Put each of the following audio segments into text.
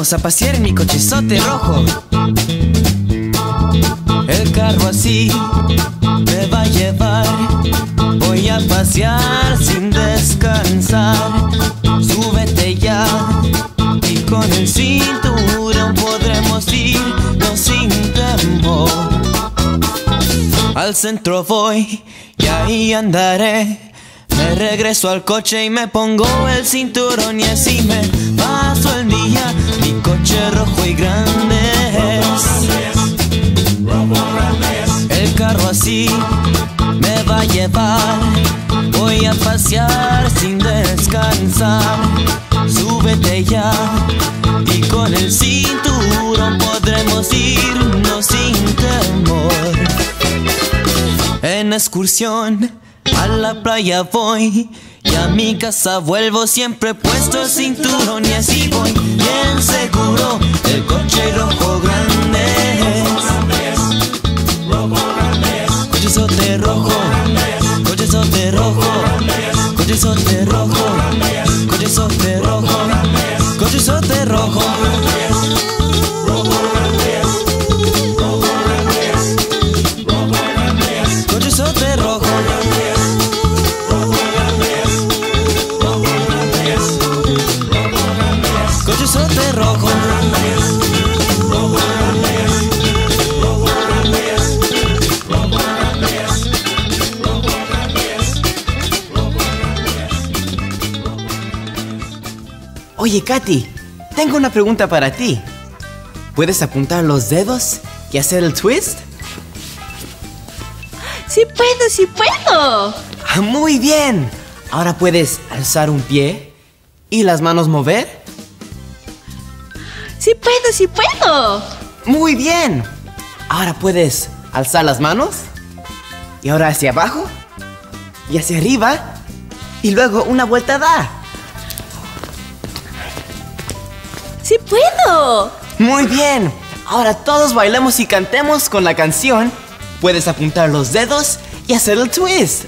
Vamos a pasear en mi cochezote rojo. El carro así me va a llevar. Voy a pasear sin descansar. Súbete ya y con el cinturón podremos irnos sin temor. Al centro voy y ahí andaré. Me regreso al coche y me pongo el cinturón y así me paso el día. Mi coche rojo y grande es. El carro así me va a llevar. Voy a pasear sin descansar. Súbete ya y con el cinturón podremos irnos sin temor. En excursión a la playa voy y a mi casa vuelvo siempre puesto el cinturón y así voy bien seguro. El coche rojo grande es. Cochezote rojo, cochezote rojo, cochezote rojo, cochezote rojo, cochezote rojo. Cochezote rojo. Cochezote rojo. Oye, Katy, tengo una pregunta para ti. ¿Puedes apuntar los dedos y hacer el twist? ¡Sí puedo, sí puedo! Ah, muy bien. Ahora puedes alzar un pie y las manos mover. ¡Sí puedo, sí puedo! Muy bien. Ahora puedes alzar las manos y ahora hacia abajo y hacia arriba y luego una vuelta da. ¡Sí puedo! Muy bien. Ahora todos bailemos y cantemos con la canción. Puedes apuntar los dedos y hacer el twist.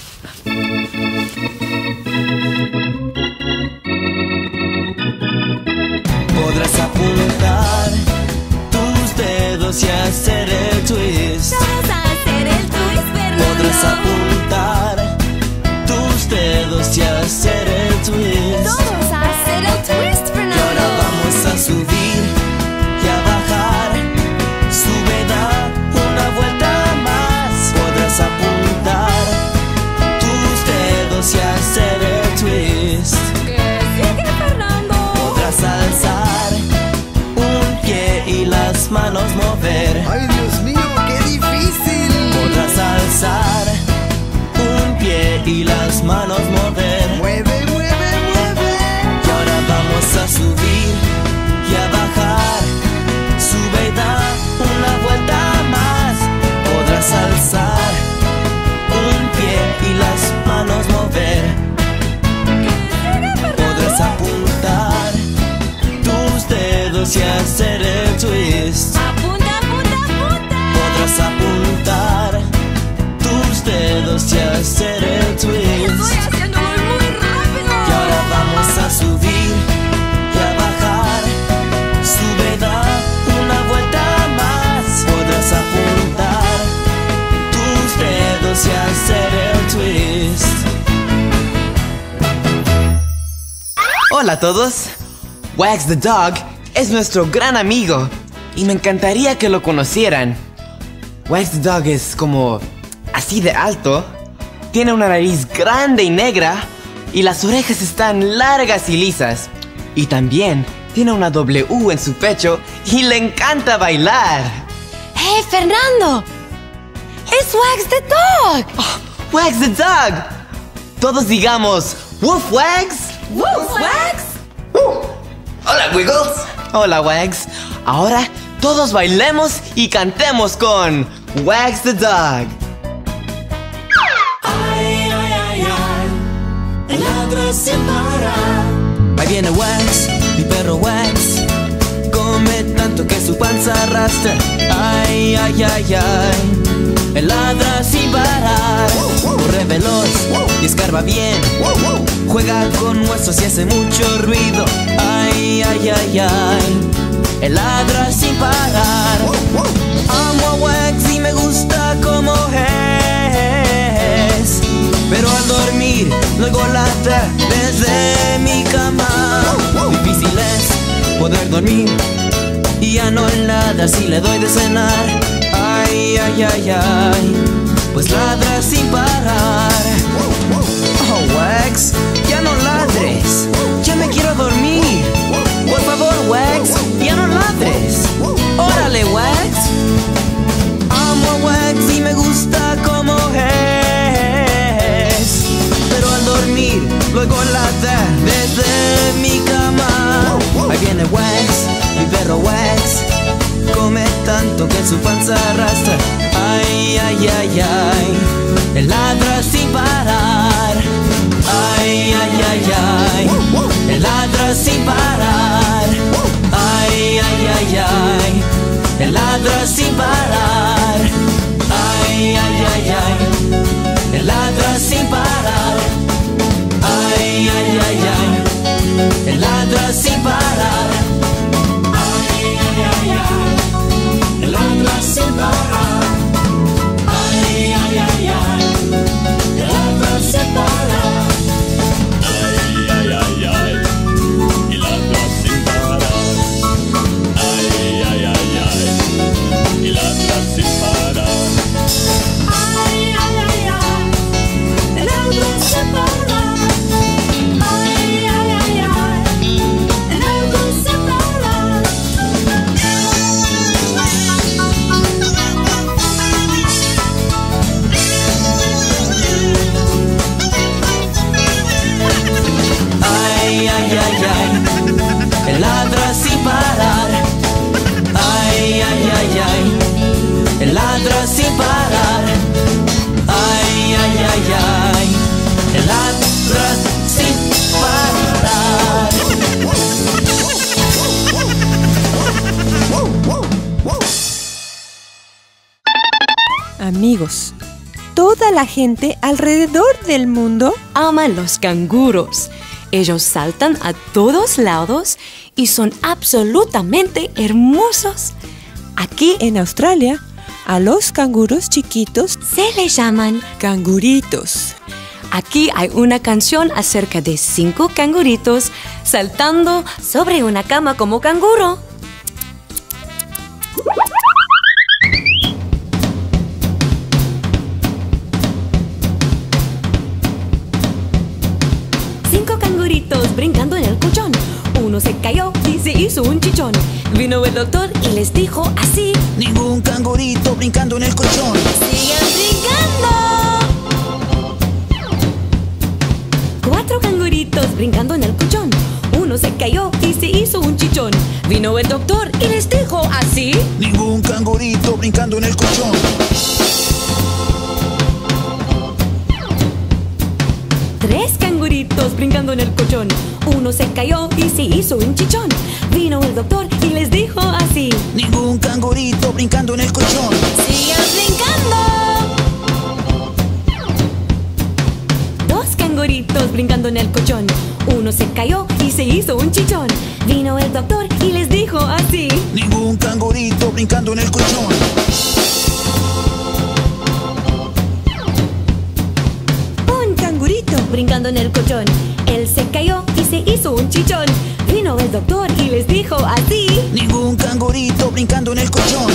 Podrás apuntar tus dedos y hacer el twist. Vamos a hacer el twist, Fernando. Podrás apuntar tus dedos y hacer el twist. Vamos a hacer el twist, Fernando. Y ahora vamos a subir y a bajar. Sube, da una vuelta más. Podrás apuntar tus dedos y hacer el twist. ¿Qué sigue, Fernando? Podrás alzar un pie y las manos mover. ¡Ay, Dios mío, qué difícil! Podrás alzar un pie y las manos mover. ¡Mueve, mueve, mueve! Y ahora vamos a subir y a bajar. Sube y da una vuelta más. Podrás alzar un pie y las manos mover. Podrás apuntar tus dedos y hacer el twist. Apunta, apunta, apunta. Podrás apuntar tus dedos y hacer el twist. Estoy haciéndolo muy rápido. Y ahora vamos a subir y a bajar. Sube, da una vuelta más. Podrás apuntar tus dedos y hacer el twist. Hola a todos. Wags the Dog es nuestro gran amigo y me encantaría que lo conocieran. Wags the Dog es como así de alto, tiene una nariz grande y negra y las orejas están largas y lisas. Y también tiene una W en su pecho y le encanta bailar. ¡Hey, Fernando! ¡Es Wags the Dog! Oh, Wags the Dog. Todos digamos Woof Wags. ¡Woof, Wags! Hola, Wiggles. Hola, Wags. Ahora todos bailemos y cantemos con Wags the Dog. Ay, ay, ay, ay. Ladra sin parar. Ahí viene Wags, mi perro Wags. Come tanto que su panza arrastra. Ay, ay, ay, ay. Él ladra sin parar. Corre veloz y escarra observa bien. Juega con huesos y hace mucho ruido. Ay, ay, ay, ay. Él ladra sin parar. Amo a Wax y me gusta como es, pero al dormir luego ladra desde mi cama. Difícil es poder dormir y ya no ladra si le doy de cenar. Ay, ay, ay, ay, pues ladra sin parar. Oh, Wax, ya no ladres, ya me quiero dormir. Por favor, Wax, ya no ladres. Órale, Wax. Amo a Wax y me gusta como es, pero al dormir luego ladra desde mi cama. Ahí viene Wax, mi perro Wax. Come tanto que su panza arrastra. Ay, ay, ay, ay. Él ladra sin parar. Ay, ay, ay, ay. Él ladra sin parar. Ay, ay, ay, ay. Él ladra sin parar. Ay, ay, ay, ay. Él ladra sin parar. Ay, ay, ay, ay. Él ladra sin parar. Ay, ay, ay, ay. Él ladra sin parar. Ay, ay, ay, ay. Él ladra sin parar. Ay, ay, ay, ay. Y ladra sin parar. Ay, ay, ay, ay. Y ladra sin parar. Ay, ay, ay, ay. Él ladra sin parar. Ay, ay, ay, ay. Él ladra sin parar. Ay, ay, ay, ay. Él ladra sin parar. Ay, ay, ay, ay. Él ladra sin parar. Ay, ay, ay, ay. Él ladra sin parar. Amigos, toda la gente alrededor del mundo Aman los canguros. Ellos saltan a todos lados y son absolutamente hermosos. aquí en Australia, a los canguros chiquitos Se les llaman. canguritos. Aquí hay una canción acerca de 5 canguritos saltando sobre una cama como canguro. Cinco canguritos brincando en el colchón. Uno se cayó y se hizo un chichón. Vino el doctor y les dijo así: Ningún cangurito brincando en el colchón. ¡Sigan brincando! 4 canguritos brincando en el colchón. Uno se cayó y se hizo un chichón. Vino el doctor y les dijo así: Ningún cangurito brincando en el colchón. 3 canguritos brincando en el colchón. Uno se cayó y se hizo un chichón. Vino el doctor y les dijo así: Ningún cangurito brincando en el colchón. ¡Sigan brincando! 2 canguritos brincando en el colchón. Uno se cayó y se hizo un chichón. Vino el doctor y les dijo así: Ningún cangurito brincando en el colchón. Un cangurito brincando en el colchón. Él se cayó y se hizo un chichón. Vino el doctor y les dijo así: Ningún cangurito brincando en el colchón.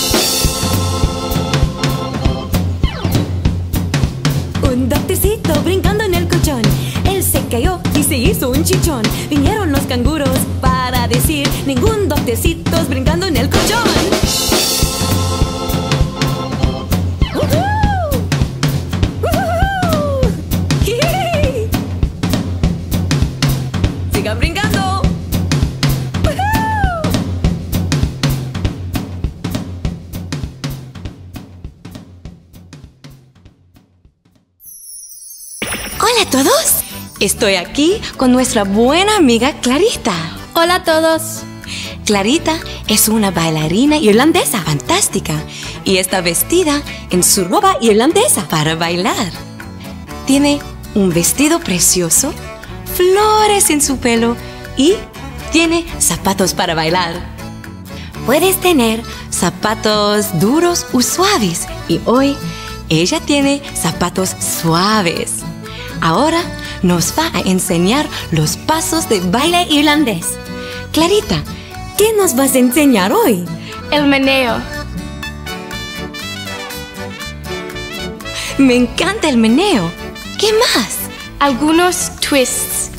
Un doctorcito brincando en el colchón. Él se cayó y se hizo un chichón. Vinieron los canguros para decir: ningún doctorcito brincando en el colchón. ¡Woohoo! ¡Woohoo! ¡Yay! ¡Sigan brincando! ¡Woohoo! Hola a todos. Estoy aquí con nuestra buena amiga Clarita. Hola a todos. Clarita es una bailarina irlandesa fantástica y está vestida en su ropa irlandesa para bailar. Tiene un vestido precioso, flores en su pelo y tiene zapatos para bailar. Puedes tener zapatos duros o suaves y hoy ella tiene zapatos suaves. Ahora nos va a enseñar los pasos de baile irlandés. Clarita, ¿qué nos vas a enseñar hoy? El meneo. Me encanta el meneo. ¿Qué más? Algunos twists.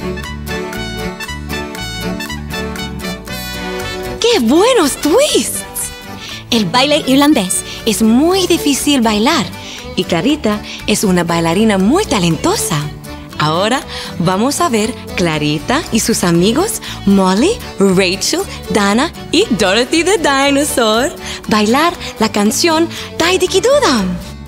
¡Qué buenos twists! El baile irlandés es muy difícil bailar y Clarita es una bailarina muy talentosa. Ahora vamos a ver Clarita y sus amigos Molly, Rachel, Dana y Dorothy the Dinosaur bailar la canción Die-Dickie-Doo-Dum.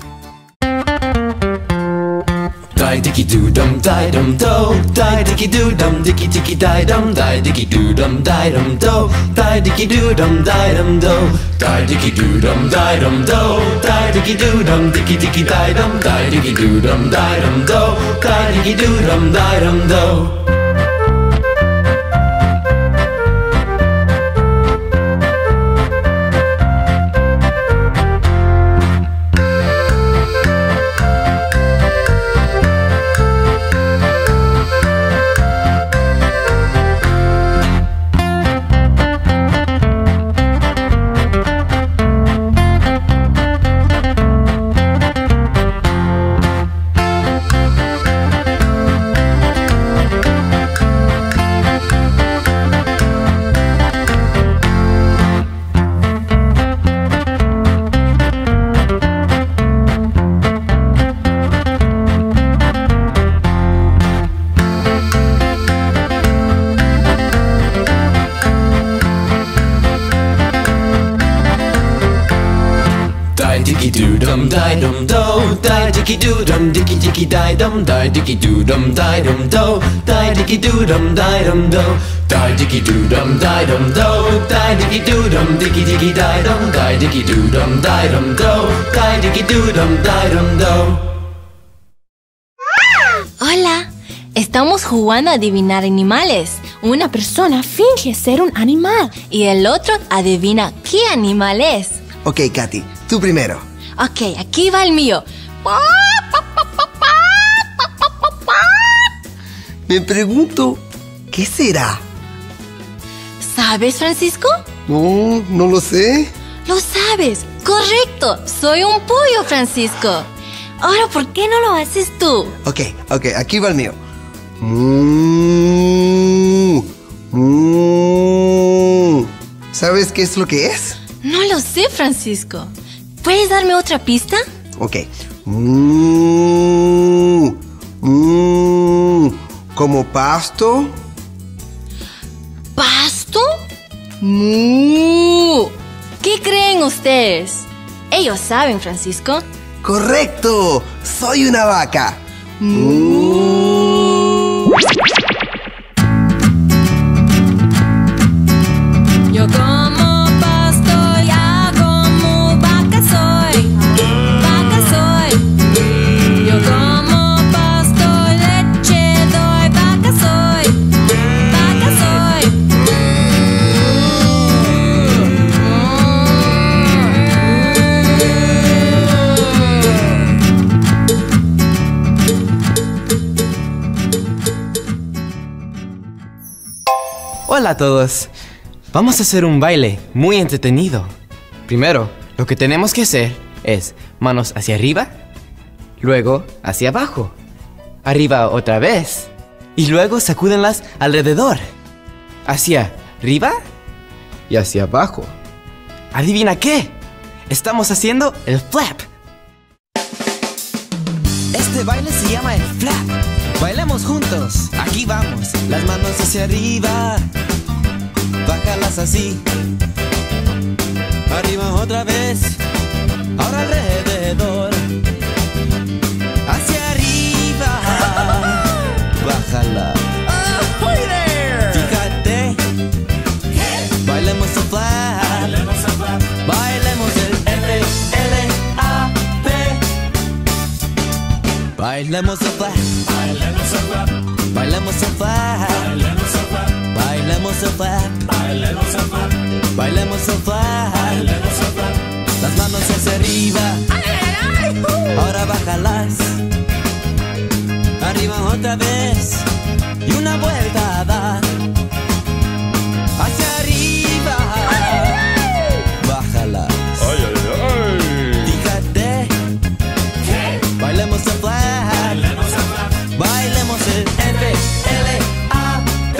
Die-Dickie-Doo-Dum, Die-Dum-Do, Die-Dickie-Doo-Dum, Dickie-Dickie-Die-Dum, Die-Dickie-Doo-Dum, Die-Dum-Do, Die-Dickie-Doo-Dum, Die-Dum-Do, Die-Dickie-Doo-Dum, Die-Dum-Do, Die-Dickie-Doo-Dum, Dickie-Dickie-Die-Dum, Die-Dickie-Doo-Dum, Die-Dum-Do, Die-Dickie-Doo-Dum, Die-Dum-Do. Die-Dickie-Doo-Dum, Die-Dum-Do, Die-Dickie-Doo-Dum, Dickie-Dickie-Die-Dum, Die-Dickie-Doo-Dum, Die-Dum-Do, Die-Dickie-Doo-Dum, Die-Dum-Do, Die-Dickie-Doo-Dum, Die-Dum-Do, Die-Dickie-Doo-Dum, Dickie-Dickie-Die-Dum, Die-Dickie-Doo-Dum, Die-Dum-Do, Die-Dickie-Doo-Dum, Die-Dum-Do. Hola, estamos jugando a adivinar animales. Una persona finge ser un animal y el otro adivina qué animal es. Ok, Katy, tú primero. Ok, aquí va el mío. Me pregunto, ¿qué será? ¿Sabes, Francisco? No, no lo sé. Lo sabes, correcto. Soy un pollo, Francisco. Ahora, ¿por qué no lo haces tú? Ok, aquí va el mío. ¿Sabes qué es lo que es? No lo sé, Francisco. ¿Puedes darme otra pista? Ok. ¿Como pasto? ¿Pasto? ¡Mu! ¿Qué creen ustedes? Ellos saben, Francisco. ¡Correcto! ¡Soy una vaca! Yo como pasto, ya como vaca soy. Vaca soy. Yo como pasto, leche doy. Vaca soy. Vaca soy. Hola a todos. Vamos a hacer un baile muy entretenido. Primero, lo que tenemos que hacer es manos hacia arriba, luego hacia abajo, arriba otra vez, y luego sacúdenlas alrededor, hacia arriba y hacia abajo. ¿Adivina qué? Estamos haciendo el flap. Este baile se llama el flap. Bailemos juntos. Aquí vamos. Las manos hacia arriba. Bájalas así. Arriba otra vez. Ahora alrededor. Hacia arriba. Bájala. Fíjate. Bailemos el flap. Bailemos el F-L-A-P. Bailemos el flap, Bailemos el flap, bailemos el flap, bailemos el flap, bailemos el flap, bailemos el flap, bailemos el flap. bailemos el flap. Las manos hacia arriba, ahora bájalas. Arriba otra vez y una vuelta a dar. Hacia arriba, bájalas. Ay, ay, ay. Fíjate, bailemos el flap, Bailemos el flap, bailemos el F-L-A-P.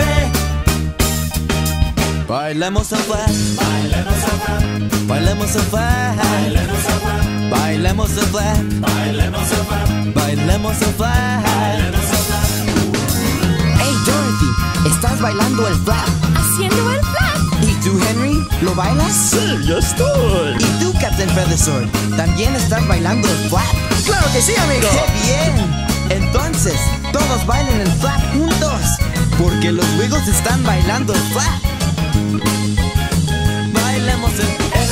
Bailemos el flap, bailemos el flap, bailemos el flap, bailemos el flap, bailemos el flap, bailemos el flap, bailemos el flap. bailemos el flap. Hey Dorothy, ¿estás bailando el flap? Haciendo el flap. ¿Y tú, Henry? ¿Lo bailas? Sí, ya estoy. ¿Y tú, Captain Feathersword? ¿También estás bailando el flap? ¡Claro que sí, amigo! ¡Qué bien! Entonces, todos bailen el flap juntos, porque los Wiggles están bailando el flap. Bailemos el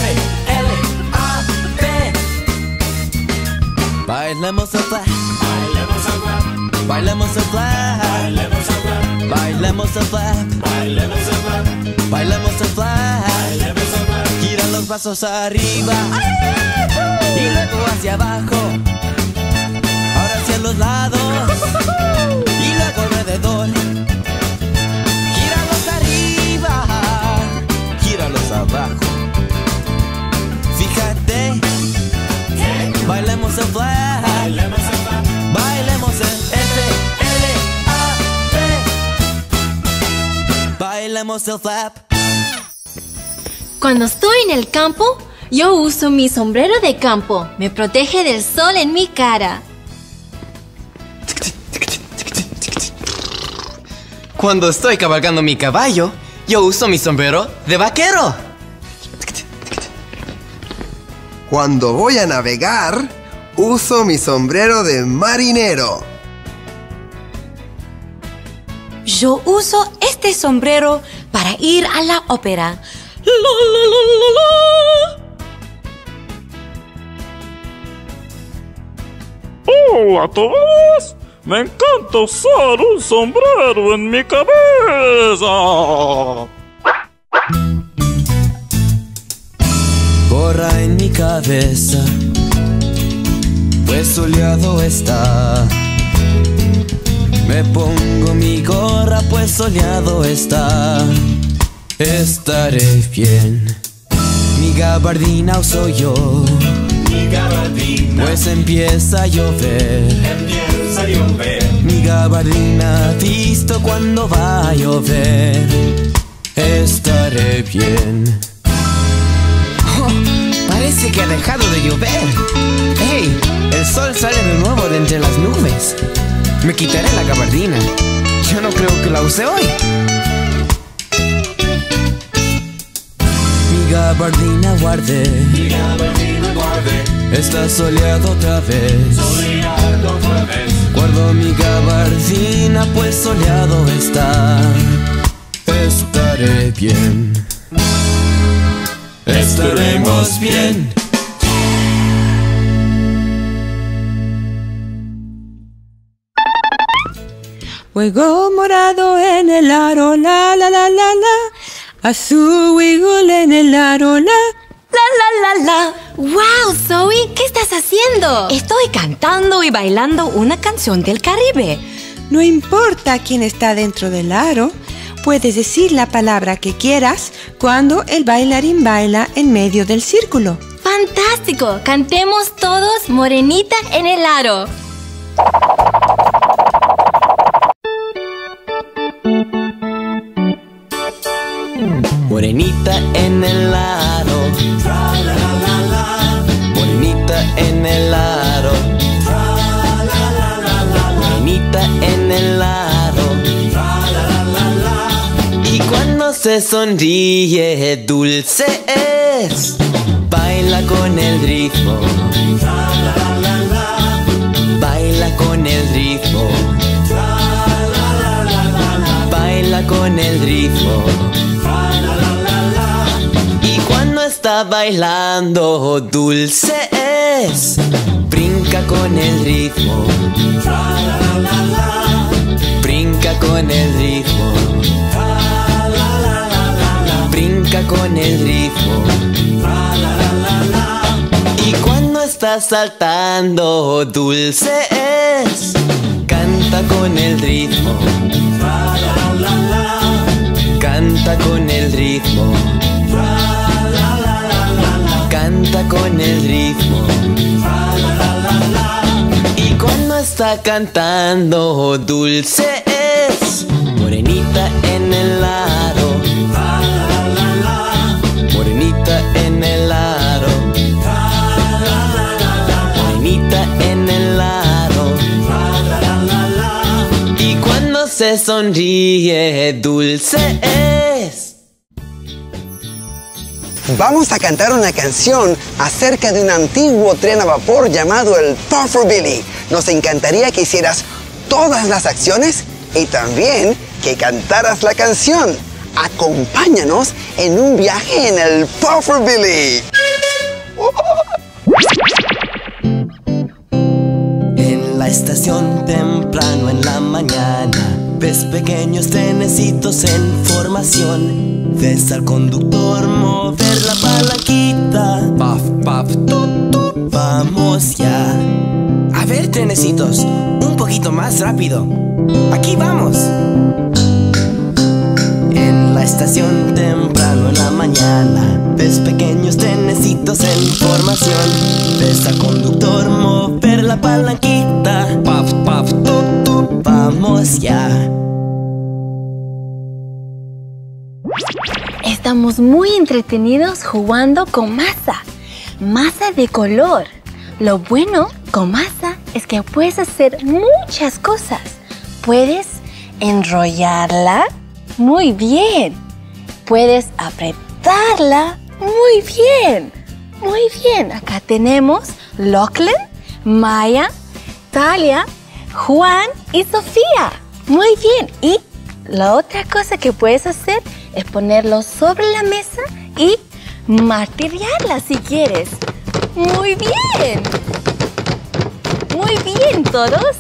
F-L-A-P. Bailemos el flap, Bailemos el flap, bailemos el flap, bailemos el flap, bailemos el flap, bailemos el flap, bailemos el flap. bailemos el flap. Gira los brazos arriba y luego hacia abajo. Ahora hacia los lados y luego alrededor. Gíralos arriba, gíralos abajo. Fíjate, bailemos el flap, Bailemos el flap, bailemos el F-L-A-P. Bailemos el flap. Cuando estoy en el campo, yo uso mi sombrero de campo. Me protege del sol en mi cara. Cuando estoy cabalgando mi caballo, yo uso mi sombrero de vaquero. Cuando voy a navegar, uso mi sombrero de marinero. Yo uso este sombrero para ir a la ópera. Hola a todos. Me encanta usar un sombrero en mi cabeza. Gorra en mi cabeza, pues soleado está. Me pongo mi gorra, pues soleado está. Estaré bien. Mi gabardina uso yo, mi gabardina, pues empieza a llover. empieza a llover. Mi gabardina visto cuando va a llover. Estaré bien. Oh, parece que ha dejado de llover. ¡Hey! El sol sale de nuevo de entre las nubes. Me quitaré la gabardina. Yo no creo que la use hoy. Mi gabardina guardé. Mi gabardina guardé, Está soleado otra vez. soleado otra vez. Guardo mi gabardina, pues soleado está. Estaré bien. Estaremos bien. Fuego morado en el aro, la la la la la. Azul wiggle en el aro, la. La, la, la, la. ¡Wow, Zoe! ¿Qué estás haciendo? Estoy cantando y bailando una canción del Caribe. No importa quién está dentro del aro, puedes decir la palabra que quieras cuando el bailarín baila en medio del círculo. ¡Fantástico! Cantemos todos Morenita en el aro. Morenita en el aro, Tra la la la la, morenita en el aro, tra la la la la, morenita en el aro. tra la la la la. Y cuando se sonríe dulce es, baila con el ritmo, Tra la la la la, baila con el ritmo, tra la la la la la, baila con el ritmo. tra la la la la. Y cuando está bailando dulce es, brinca con el ritmo, está saltando, dulce es. Canta con el ritmo. Canta con el ritmo. Canta con el ritmo. Y cuando está cantando, dulce es. Morenita en el aro. Morenita en el aro. Morenita en el aro. Y cuando se sonríe, dulce es. Vamos a cantar una canción acerca de un antiguo tren a vapor llamado el Puffer Billy. Nos encantaría que hicieras todas las acciones y también que cantaras la canción. Acompáñanos en un viaje en el Puffer Billy. En la estación temprano en la mañana, ves pequeños trenecitos en formación. Ves al conductor mover la palanquita. Puff, puff, tut, tut. Vamos ya. A ver, trenecitos, un poquito más rápido. Aquí vamos. En la estación temprano en la mañana, ves pequeños trenecitos en formación. Ves al conductor mover la palanquita. Puff, puff, tut, tut. Vamos ya. Estamos muy entretenidos jugando con masa. Masa de color. Lo bueno con masa es que puedes hacer muchas cosas. Puedes enrollarla muy bien. Puedes apretarla muy bien. Muy bien. Acá tenemos Lachlan, Maya, Talia, Juan y Sofía. Muy bien. Y la otra cosa que puedes hacer es ponerlo sobre la mesa y martillarla si quieres. ¡Muy bien! ¡Muy bien, todos!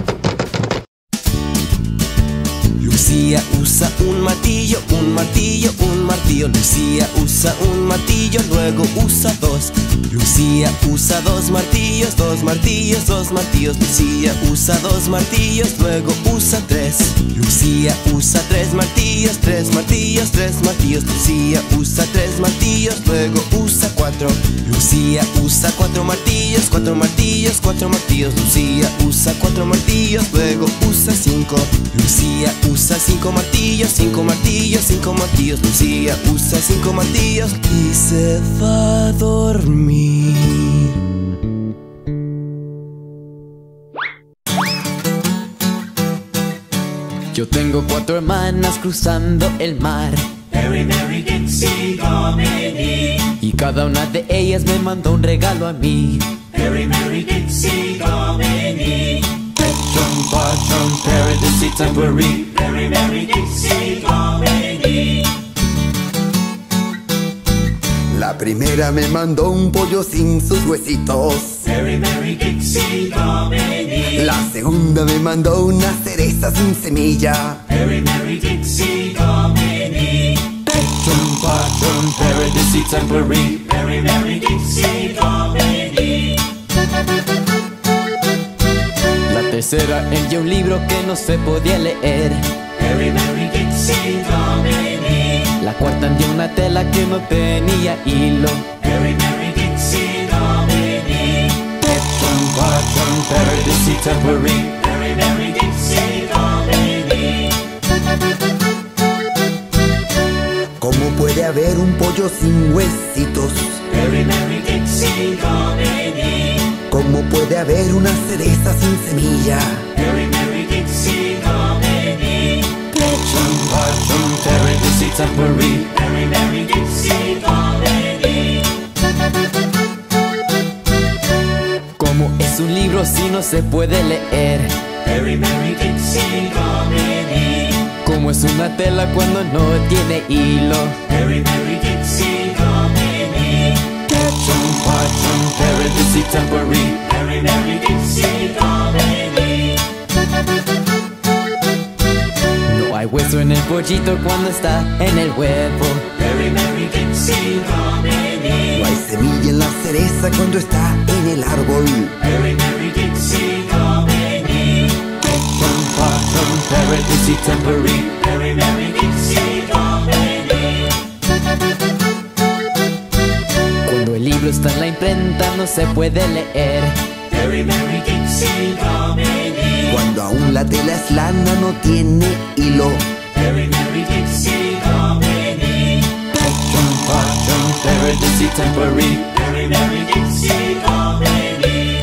Lucía usa un martillo, un martillo, un martillo. Lucía usa un martillo, luego usa dos. Lucía usa dos martillos, dos martillos, dos martillos. Lucía usa dos martillos, luego usa tres. Lucía usa tres martillos, tres martillos, tres martillos. Lucía usa tres martillos, luego usa cuatro. Lucía usa cuatro martillos, cuatro martillos, cuatro martillos. Lucía usa cuatro martillos, luego usa cinco. Lucía usa cinco martillos, cinco martillos, cinco martillos. Lucía usa cinco martillos y se va a dormir. Yo tengo cuatro hermanas cruzando el mar. Mary, Mary, Dixie, Dominique. Y cada una de ellas me mandó un regalo a mí. Mary, Mary, Dixie, Dominique. Petron, patron, paradise, tambourine. Mary, Mary, Dixie, Dominique. La primera me mandó un pollo sin sus huesitos. Mary, Mary, Dixie, Dominique. La segunda me mandó una cereza sin semilla. Mary, Mary, Dixie, Dominique. Petron, patron, paradise, tambourine. Mary, Mary, Dixie, Dominique. La tercera envió un libro que no se podía leer. Mary, Mary, Dixie, Dominique. La cuarta envió una tela que no tenía hilo. Mary, Mary, Dixie, Dominique. Petron, patron, paradise, tambourine. Mary, Mary, Dixie, Dominique. ¿Cómo puede haber un pollo sin huesitos? Mary, Mary, Dixie, Dominique. ¿Cómo puede haber una cereza sin semilla? Mary, Mary, Dixie, Dominique. Petron, patron, paradise, tambourine. Mary, Mary, Dixie, Dominique. ¿Cómo es un libro si no se puede leer? Mary, Mary, Dixie, Dominique. ¿Cómo es una tela cuando no tiene hilo? Mary, Mary, Dixie, Dominique. Petron, patron, paradise, tambourine. Mary, Mary, Dixie, Dominique. No hay hueso en el pollito cuando está en el huevo. Mary, Mary, Dixie, Dominique. No hay semilla en la cereza cuando está en el árbol. Merry, merry Dixie, Domini. Ketchum, bottom, parrot, Dixie, tambourine. Merry, merry Dixie, Domini. Cuando el libro está en la imprenta no se puede leer. Merry, merry Dixie, Domini. Cuando aún la tela es lana no tiene hilo. Merry, merry Dixie, Domini. Ketchum, bottom, parrot, Dixie, tambourine. Merry, merry Dixie, Domini.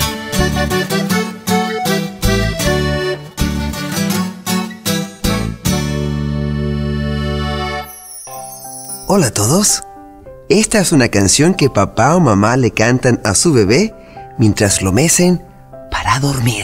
Hola a todos. Esta es una canción que papá o mamá le cantan a su bebé mientras lo mecen para dormir.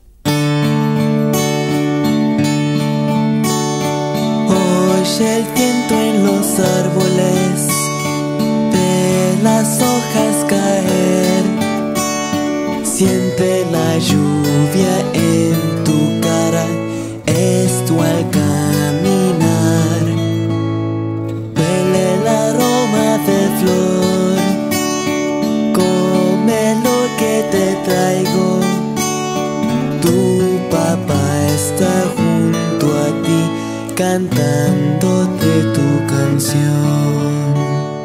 Oye el viento en los árboles, ve las hojas caer, siente la lluvia en tu cara, esto al caminar, huele el aroma de flor, come lo que te traigo, tu papá está junto a ti cantándote tu canción.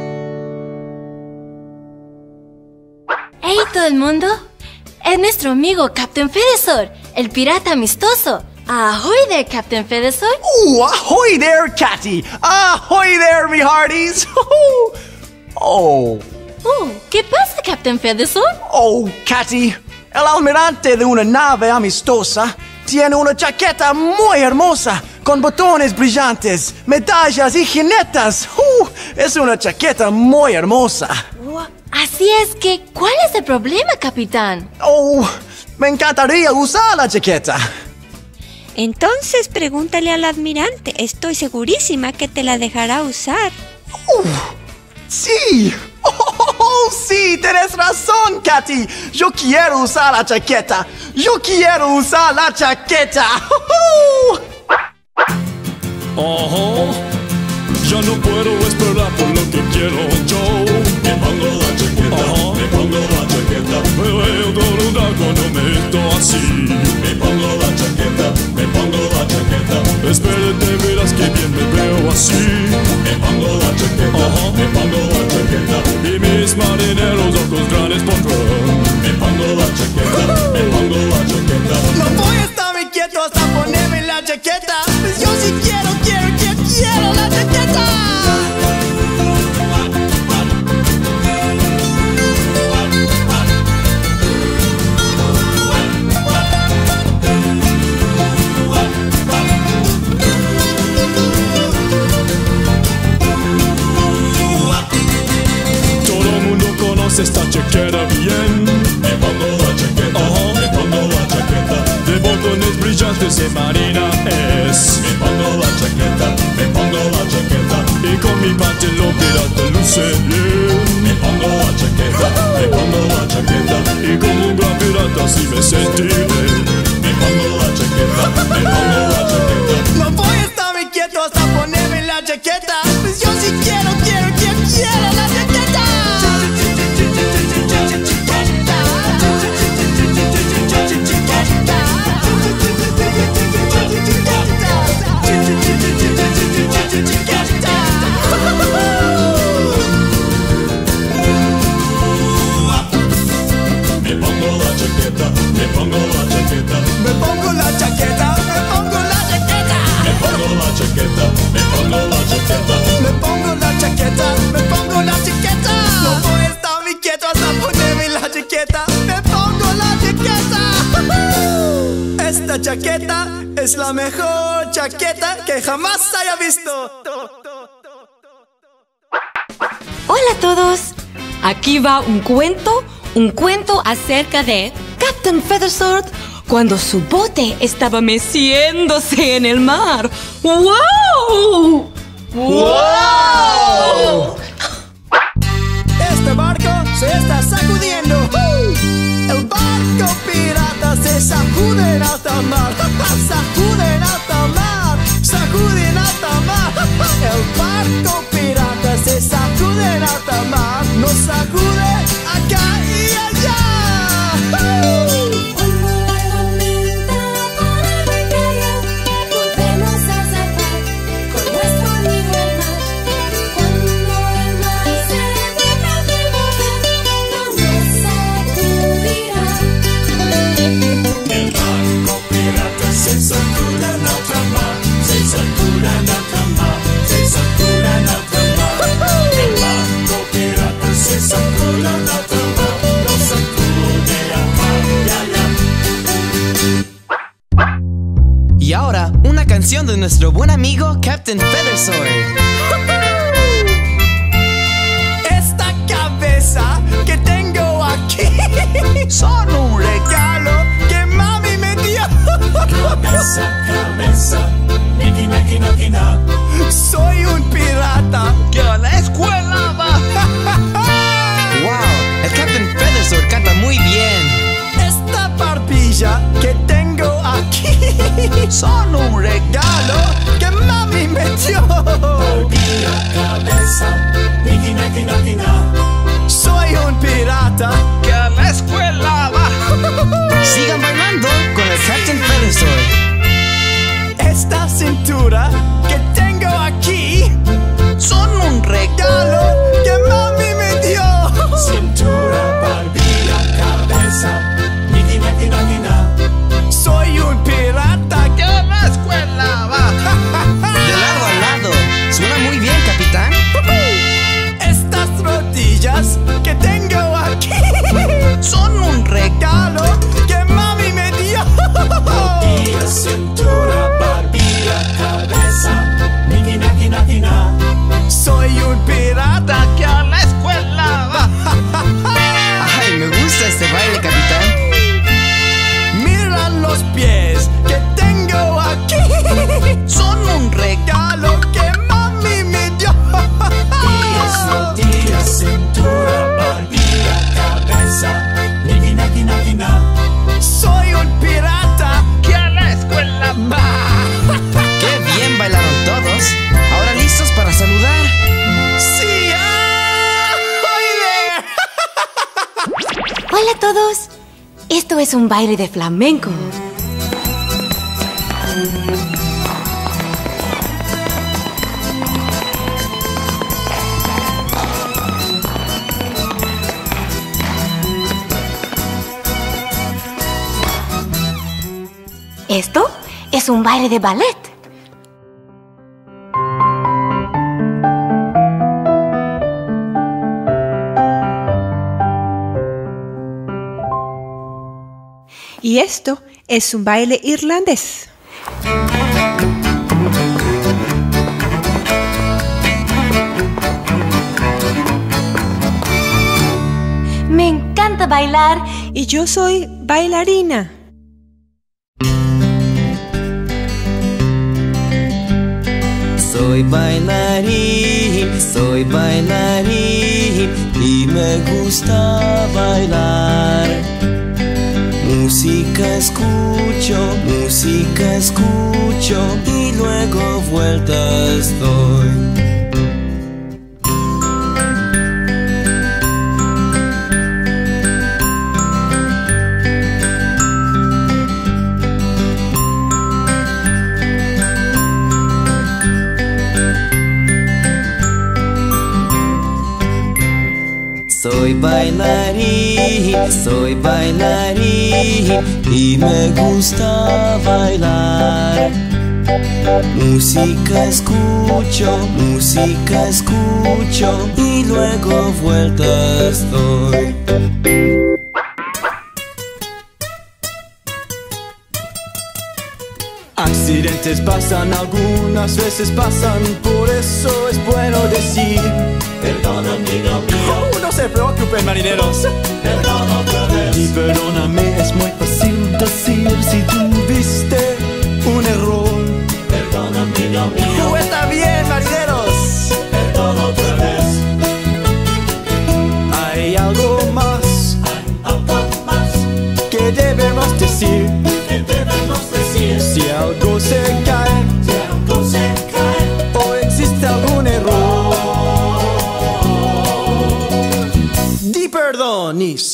¡Hey todo el mundo! Es nuestro amigo Captain Feathersword, el pirata amistoso. Ahoy there, Captain Feathersword. Ooh, ahoy there, Catty! Ahoy there, me hearties! Oh. ¿Qué pasa, Captain Feathersword? Oh, Catty, el almirante de una nave amistosa tiene una chaqueta muy hermosa, con botones brillantes, medallas y jinetas. Es una chaqueta muy hermosa. Así es que, ¿cuál es el problema, capitán? Oh, me encantaría usar la chaqueta. Entonces pregúntale al almirante. Estoy segurísima que te la dejará usar. Sí. Sí, tienes razón, Catty. Yo quiero usar la chaqueta. Yo quiero usar la chaqueta. Ya no puedo esperar por lo que quiero yo. Me pongo la chaqueta, me pongo la chaqueta. Me veo todo un dragón cuando me meto así. Me pongo la chaqueta, me pongo la chaqueta. Espérate, verás que bien me veo así. Me pongo la chaqueta, me pongo la chaqueta. Y mis marineros ojos grandes pondrán. Me pongo la chaqueta, me pongo la chaqueta. No voy a estar muy quieto hasta ponerme la chaqueta. Pues yo sí quiero la chaqueta. Todo el mundo conoce esta chaqueta bien. Me pongo la chaqueta, me pongo la chaqueta. De botones brillantes de marina es. Me pongo la chaqueta, me pongo la chaqueta. Y con mi pantalón pirata luce bien. Me pongo la chaqueta, me pongo la chaqueta. Y como un gran pirata así me sentiré. Me pongo la chaqueta, me pongo la chaqueta. No voy a estar muy quieto hasta ponerme la chaqueta. Pues yo sí quiero la chaqueta. Me pongo la chaqueta, me pongo la chaqueta. Me pongo la chaqueta, me pongo la chaqueta. Me pongo la chaqueta, me pongo la chaqueta. Me pongo la chaqueta, me pongo la chaqueta. No voy a estar muy quieto hasta ponerme la chaqueta. Me pongo la chaqueta. Esta chaqueta es la mejor chaqueta que jamás haya visto. Hola a todos. Aquí va un cuento acerca de Captain Feathersword cuando su bote estaba meciéndose en el mar. ¡Wow! ¡Wow! Este barco se está sacudiendo. El barco pirata se sacude en alta mar. Sacude en alta mar. Sacude en alta mar. El barco pirata se sacude en alta mar. nos sacude acá y allá. Cuando la tormenta para de caer, volvemos a zarpar con nuestro amigo el mar. Cuando el mar se deja de mover, no nos sacudirá. El barco pirata se sacuda en alta mar, se sacuda en alta mar, se sacuda en alta mar. El barco pirata se sacuda en alta mar, lo sacude acá y allá. Y ahora, una canción de nuestro buen amigo Captain Feathersword. Esta cabeza que tengo aquí son un regalo que mami me dio. Cabeza, cabeza, niki naki naki na. Soy un pirata que a la escuela va. ¡Wow! El Captain Feathersword canta muy bien. Esta barbilla que tengo aquí son un regalo que mami me dio. Barbilla, cabeza, niki naki naki na. Soy un pirata que a la escuela va. Sigan bailando con el Captain Feathersword. Esta cintura que tengo aquí son un regalo que mami me dio. Cintura, barbilla, cabeza, niki naki naki na. Soy un pirata que a la escuela va. De lado a lado. Suena muy bien, capitán. Estas rodillas que tengo aquí son un regalo que mami me dio. Rodilla, cintura, barbilla, cabeza, niki naki naki na. Soy un pirata que a la escuela va. Ay, me gusta este baile, capitán. Mira los pies que tengo aquí. Son un regalo que mami me dio. Pies, rodillas, cintura, barbilla, cabeza, niki naki naki na. Soy un pirata que a la escuela va. ¡Qué bien bailaron todos! Ahora listos para saludar. Sí, Hola a todos. Esto es un baile de flamenco. Esto es un baile de ballet. Y esto es un baile irlandés. Me encanta bailar. Y yo soy bailarina. Soy bailarín y me gusta bailar. Música escucho y luego vueltas doy. Soy bailarín y me gusta bailar. Música escucho y luego vueltas doy. Accidentes pasan, algunas veces pasan, por eso es bueno decir Perdón, amigo mío. No se preocupen, marineros. Perdón otra vez. Y perdóname, es muy fácil decir si tuviste un error. Perdón, amigo mío. Está bien, marineros. Perdón otra vez. Hay algo más. Hay algo más. Que debemos decir. ¿Qué debemos decir? Si algo se cae. Si algo se cae. O existe algún error.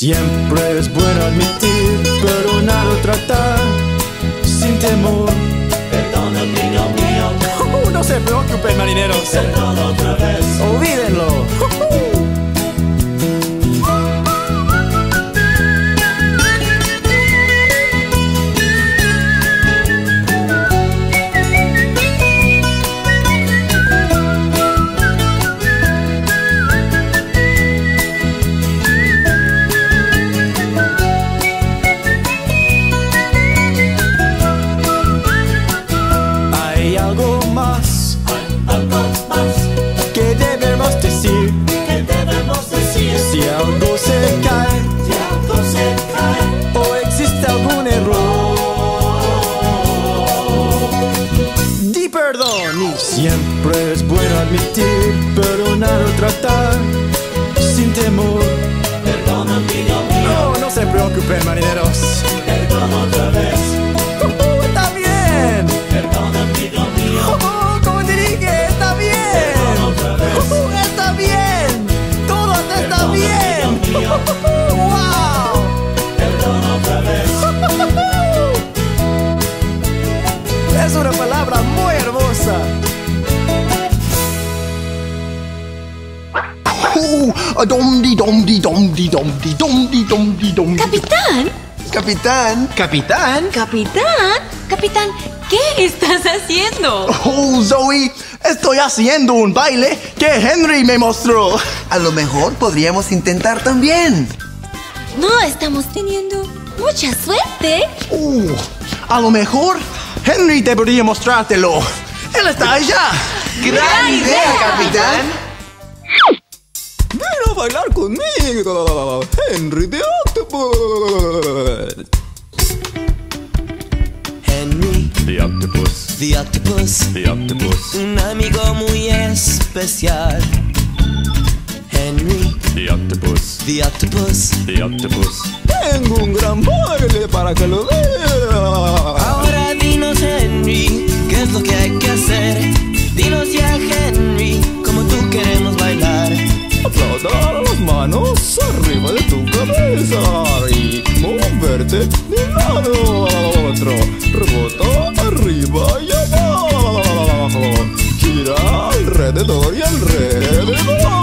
Siempre es bueno admitir, perdonar o tratar sin temor. Perdona, amigo mío. No se preocupen, marineros. Perdona otra vez. Olvídenlo. Hay algo más que debemos decir. Si algo se cae, o existe algún error, di perdón. Y siempre es bueno admitir, perdonar o tratar sin temor. Perdona, amigo mío. No se preocupen, marineros. Perdona otra vez. Está bien. Perdona, amigo mío. Como te dije, está bien. Perdona otra vez. Está bien. Todo está Perdona, bien. amigo mío. ¡Wow! Perdona otra vez. Es una palabra muy hermosa. Capitán, Capitán. Capitán. Capitán, ¿qué estás haciendo? Oh, Zoe, estoy haciendo un baile que Henry me mostró. A lo mejor podríamos intentar también. No estamos teniendo mucha suerte. A lo mejor Henry debería mostrártelo. Él está allá. ¡Gran idea, capitán! Ven a bailar conmigo, Henry de Octopus. Henry, The octopus, the octopus, the octopus, un amigo muy especial. Henry, the octopus, the octopus, the octopus. Tengo un gran baile para que lo veas. ahora dinos Henry, ¿qué es lo que hay que hacer? Dinos ya Henry, como tú queremos bailar. Aplaudir las manos arriba de tu cabeza y moverte de un lado a otro. Rebota arriba y abajo. Gira alrededor y alrededor.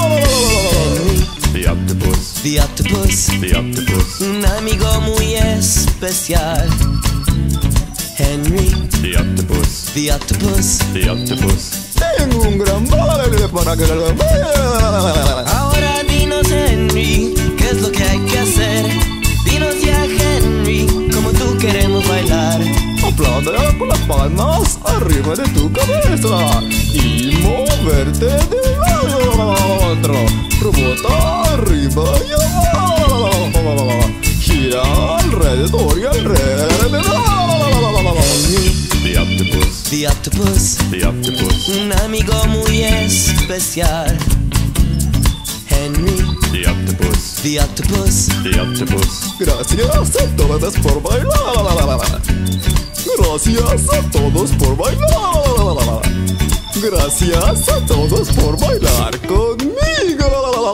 The octopus, The octopus, the octopus, un amigo muy especial. Henry, the octopus, the octopus, the octopus. Tengo un gran baile para que lo veas. ahora dinos Henry, ¿qué es lo que hay que hacer? Dinos ya Henry, como tú queremos bailar. Aplaudir con las palmas arriba de tu cabeza y moverte de un lado a otro. Rebota arriba y abajo. Gira alrededor y alrededor. The octopus, The octopus, the octopus, un amigo muy especial. Henry, the octopus, the octopus, the octopus. Gracias a todos por bailar. Gracias a todos por bailar. Gracias a todos por bailar conmigo.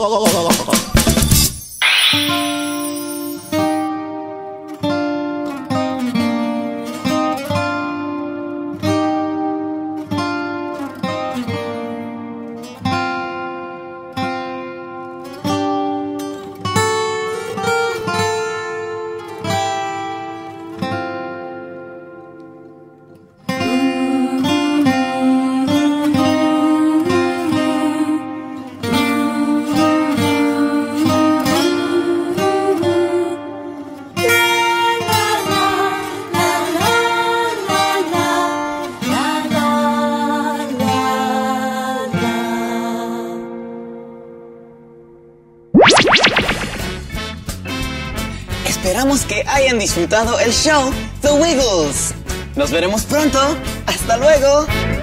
Esperamos que hayan disfrutado el show The Wiggles. Nos veremos pronto. ¡Hasta luego!